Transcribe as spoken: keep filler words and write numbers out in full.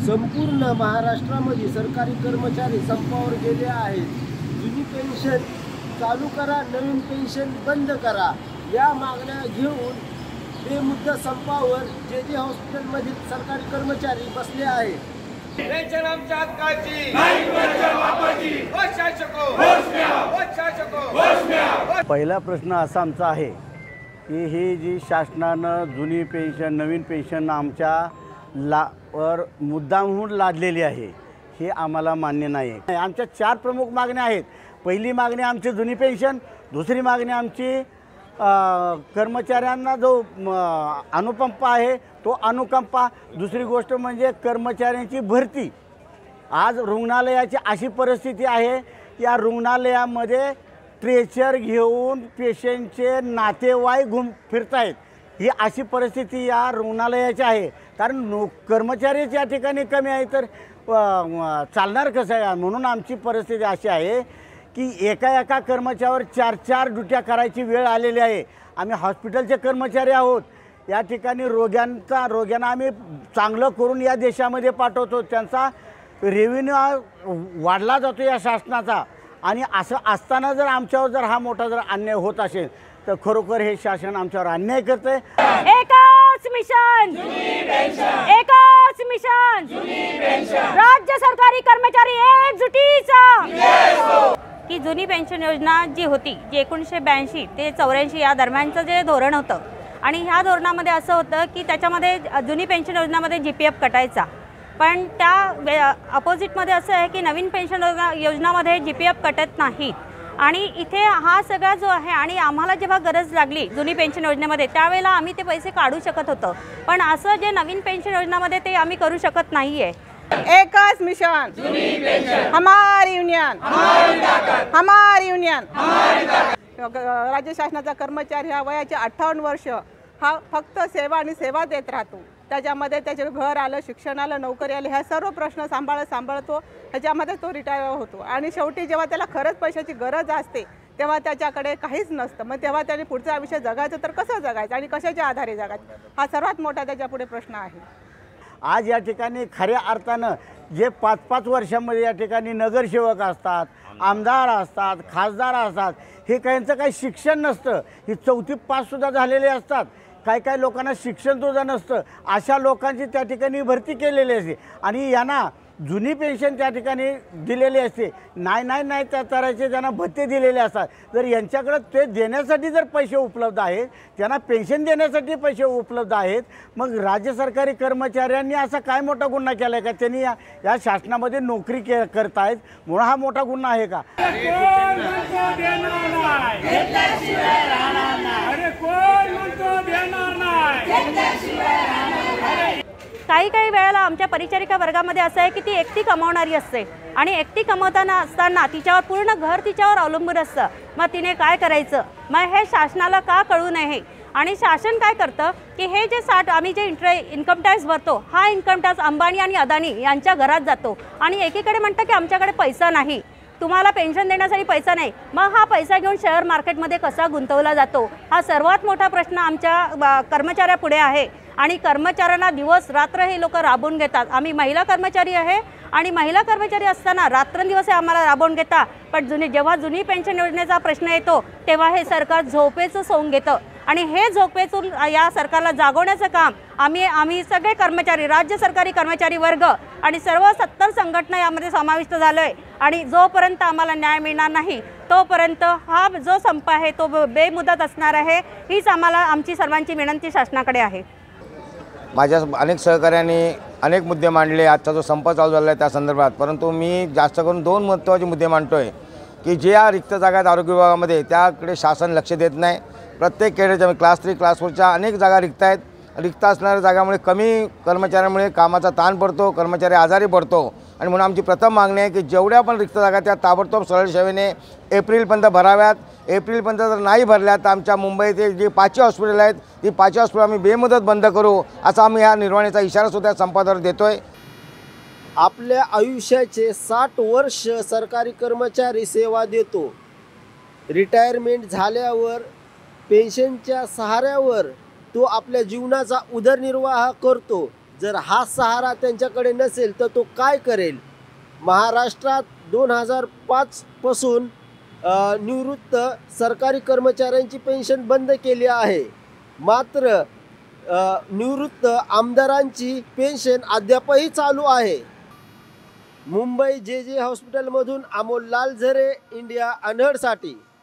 संपूर्ण महाराष्ट्रामध्ये सरकारी कर्मचारी संपावर गेले आहेत। जुनी पेन्शन चालू करा, नवीन पेन्शन बंद करा या मागण्या घेऊन ते मुद्दा संपावर जे जे हॉस्पिटलमधील सरकारी कर्मचारी बसले आहेत। पेन्शन आमच्या हक्काची नाही, पेन्शन वापाची होश शासको होश म्या होश शासको होश म्या। पहिला प्रश्न असा आमचा आहे की ही जी शासनानं जुनी पेन्शन नवीन पेन्शन आमच्या ला वर मुद्दामहून लादलेली आहे हे आम्हाला मान्य नाही आहे। आमच्या चार प्रमुख मागण्या आहेत। पहिली मागणी आमची जुनी पेन्शन, दुसरी मागणी आमची कर्मचाऱ्यांना जो अनुकंप आहे तो अनुकंपा, दुसरी गोष्ट म्हणजे कर्मचाऱ्यांची भरती। आज रुग्णालयाची अशी परिस्थिती आहे या रुग्णालयामध्ये स्ट्रेचर घेऊन पेशंटचे नातेवाईक घुम फिरतायत। ही अशी परिस्थिती या रुग्णालयाची आहे, कारण नो कर्मचारीच या ठिकाणी कमी आहे तर चालणार कसं आहे। म्हणून आमची परिस्थिती अशी आहे की एका एका कर्मचाऱ्यावर चार चार ड्युट्या करायची वेळ आलेली आहे। आम्ही हॉस्पिटलचे कर्मचारी आहोत, या ठिकाणी रोग्यांचा रोग्यांना आम्ही चांगलं करून या देशामध्ये पाठवतो, त्यांचा रेव्हेन्यू वाढला जातो या शासनाचा। आणि असं असताना जर आमच्यावर जर हा मोठा जर अन्याय होत असेल तर खरोखर हे शासन आमच्यावर अन्याय करते। एकच मिशन जुनी पेन्शन, एकच मिशन जुनी पेन्शन, राज्य सरकारी कर्मचारी एकजुटीचा। की जुनी पेन्शन योजना जी होती जी एकोणीसशे ब्याऐंशी ते चौऱ्याऐंशी या दरम्यानचं जे धोरण होतं आणि ह्या धोरणामध्ये असं होतं की त्याच्यामध्ये जुनी पेन्शन योजनामध्ये जी पी एफ कटायचा, पण त्या अपोजिटमध्ये असं आहे की नवीन पेन्शन योजनामध्ये जी पी एफ कटत नाही। आणि इथे हा सगळा जो आहे आणि आम्हाला जेव्हा गरज लागली जुनी पेन्शन योजनेमध्ये त्यावेळेला आम्ही ते पैसे काढू शकत होतो, पण असं जे नवीन पेन्शन योजनामध्ये ते आम्ही करू शकत नाही आहे। एकच मिशन जुनी पेन्शन, हमारी युनियन हमारी ताकत, हमारी युनियन हमारी ताकत। राज्य शासनाचा कर्मचारी हा वयाचे अठ्ठावन्न वर्ष हा फक्त सेवा आणि सेवा देत राहतो। त्याच्यामध्ये त्याचे घर आलं, शिक्षण आलं, नोकरी आली, ह्या सर्व प्रश्न सांभाळत सांभाळतो ह्याच्यामध्ये तो रिटायर होतो। आणि शेवटी जेव्हा त्याला खरंच पैशाची गरज असते तेव्हा त्याच्याकडे काहीच नसतं। मग तेव्हा त्याने पुढचं आयुष्य जगायचं तर कसं जगायचं आणि कशाच्या आधारे जगायचं, हा सर्वात मोठा त्याच्यापुढे प्रश्न आहे। आज या ठिकाणी खऱ्या अर्थानं जे पाच पाच वर्षांमध्ये या ठिकाणी नगरसेवक असतात, आमदार असतात, खासदार असतात, हे काहींचं काही शिक्षण नसतं, ही चौथी पाससुद्धा झालेले असतात, काही काही लोकांना शिक्षणसुद्धा नसतं, अशा लोकांची त्या ठिकाणी भरती केलेली असते आणि यांना जुनी पेन्शन त्या ठिकाणी दिलेली असते। नाही नाही नाही त्या तऱ्हेचे त्यांना भत्ते दिलेले असतात। जर यांच्याकडं ते देण्यासाठी जर पैसे उपलब्ध आहेत, त्यांना पेन्शन देण्यासाठी पैसे उपलब्ध आहेत, मग राज्य सरकारी कर्मचाऱ्यांनी असा काय मोठा गुन्हा केला आहे का त्यांनी या या शासनामध्ये नोकरी के करत आहेत म्हणून हा मोठा गुन्हा आहे का? काही काही वेळेला आमच्या परिचारिका वर्गामध्ये असं आहे की ती एकटी कमावणारी असते आणि एकटी कमवताना असताना तिच्यावर पूर्ण घर तिच्यावर अवलंबून असतं। मग तिने काय करायचं, मग हे शासनाला का कळू नये। आणि शासन काय करतं की हे जे साठ आम्ही जे इंट्रे इन्कम टॅक्स भरतो हा इन्कम टॅक्स अंबानी आणि अदानी यांच्या घरात जातो आणि एकीकडे म्हणतं की आमच्याकडे पैसा नाही, तुम्हाला पेन्शन देण्यासाठी पैसा नाही, मग हा पैसा घेऊन शेअर मार्केटमध्ये कसा गुंतवला जातो, हा सर्वात मोठा प्रश्न आमच्या कर्मचाऱ्यापुढे आहे। आणि कर्मचाऱ्यांना दिवस रात्र हे लोक राबवून घेतात। आम्ही महिला कर्मचारी आहे आणि महिला कर्मचारी असताना रात्रंदिवस हे आम्हाला राबवून घेता, पण जुनी जेव्हा जुनी पेन्शन योजनेचा प्रश्न येतो तेव्हा हे सरकार झोपेचं सोंग घेतं आणि हे झोपेतून या सरकारला जागवण्याचं काम आम्ही आम्ही सगळे कर्मचारी, राज्य सरकारी कर्मचारी वर्ग आणि सर्व सत्तर संघटना यामध्ये समाविष्ट झालो आहे। आणि जोपर्यंत आम्हाला न्याय मिळणार नाही तोपर्यंत हा जो संप आहे तो बेमुदत असणार आहे, हीच आम्हाला आमची सर्वांची विनंती शासनाकडे आहे। माझ्या अनेक सहकाऱ्यांनी अनेक मुद्दे मांडले आजचा जो संप चालू झाला आहे त्या संदर्भात, परंतु मी जास्त करून दोन महत्त्वाचे मुद्दे मांडतो आहे की जे या रिक्त जागा आहेत आरोग्य विभागामध्ये त्याकडे शासन लक्ष देत नाही। प्रत्येक केडेच्या क्लास थ्री क्लास फोरच्या अनेक जागा रिक्त आहेत, रिक्त असणाऱ्या जागामुळे कमी कर्मचाऱ्यांमुळे कामाचा ताण पडतो, कर्मचारी आजारी पडतो आणि म्हणून आमची प्रथम मागणी आहे की जेवढ्या पण रिक्त जागा त्या ताबडतोब सरळ सेवेने एप्रिलपर्यंत भराव्यात। एप्रिलपर्यंत जर नाही भरल्या तर आमच्या मुंबईतील जी पाचवी हॉस्पिटल आहेत ती पाचवी हॉस्पिटल आम्ही बेमुदत बंद करू असा आम्ही ह्या निर्वाणीचा इशारासुद्धा संपाद्वारे देतो आहे। आपल्या आयुष्याचे साठ वर्ष सरकारी कर्मचारी सेवा देतो, रिटायरमेंट झाल्यावर पेन्शनच्या सहाऱ्यावर तो आपल्या जीवनाचा उदरनिर्वाह करतो, जर हा सहारा त्यांच्याकडे नसेल तर तो काय करेल? महाराष्ट्रात दोन हजार पाचपासून निवृत्त सरकारी कर्मचाऱ्यांची पेन्शन बंद केली आहे, मात्र अ, निवृत्त आमदारांची पेन्शन अद्यापही चालू आहे. मुंबई जे जे हॉस्पिटलमधून अमोल लालझरे, इंडिया अनहडसाठी.